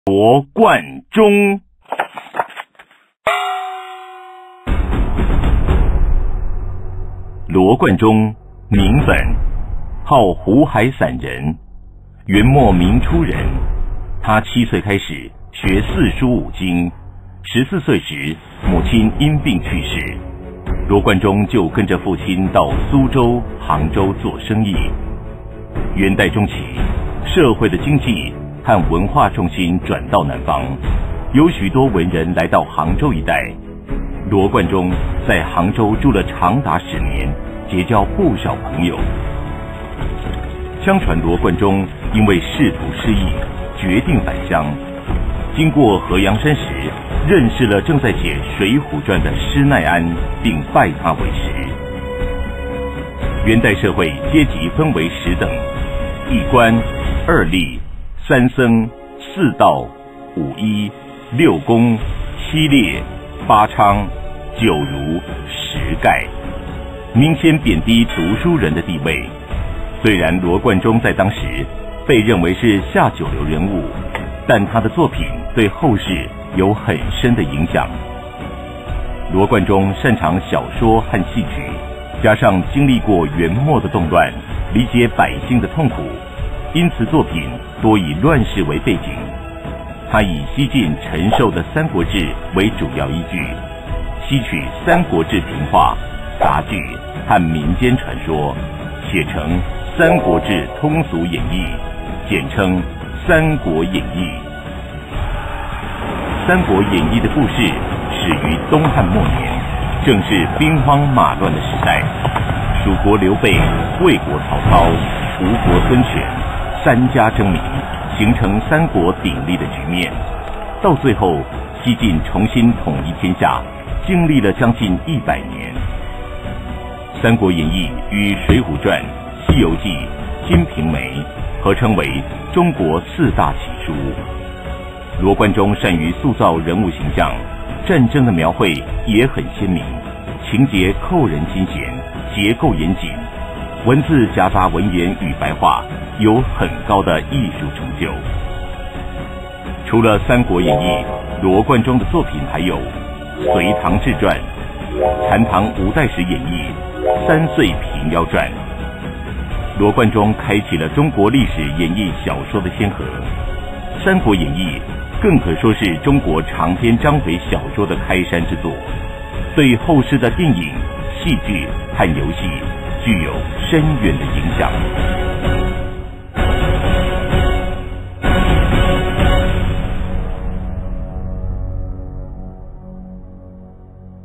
罗贯中。罗贯中，名本，号湖海散人，元末明初人。他7岁开始学4书5经，14岁时母亲因病去世，罗贯中就跟着父亲到苏州、杭州做生意。元代中期，社会的经济和文化重心转到南方，有许多文人来到杭州一带。罗贯中在杭州住了长达10年，结交不少朋友。相传罗贯中因为仕途失意，决定返乡。经过河阳山时，认识了正在写《水浒传》的施耐庵，并拜他为师。元代社会阶级分为10等：1官、2吏、3僧、4道、5医、6公、7烈、8娼、9儒、10丐，明显贬低读书人的地位。虽然罗贯中在当时被认为是下九流人物，但他的作品对后世有很深的影响。罗贯中擅长小说和戏曲，加上经历过元末的动乱，理解百姓的痛苦，因此作品多以乱世为背景。他以西晋陈寿的《三国志》为主要依据，吸取《三国志》评话、杂剧和民间传说，写成《三国志通俗演义》，简称《三国演义》。《三国演义》的故事始于东汉末年，正是兵荒马乱的时代。蜀国刘备、魏国曹操、吴国孙权3家争鸣，形成三国鼎立的局面。到最后，西晋重新统一天下，经历了将近100年。《三国演义》与《水浒传》《西游记》《金瓶梅》合称为中国4大奇书。罗贯中善于塑造人物形象，战争的描绘也很鲜明，情节扣人心弦，结构严谨，文字夹杂文言与白话，有很高的艺术成就。除了《三国演义》，罗贯中的作品还有《隋唐志传》《残唐五代史演义》《3岁平妖传》。罗贯中开启了中国历史演义小说的先河，《三国演义》更可说是中国长篇章回小说的开山之作，对后世的电影、戏剧和游戏具有深远的影响。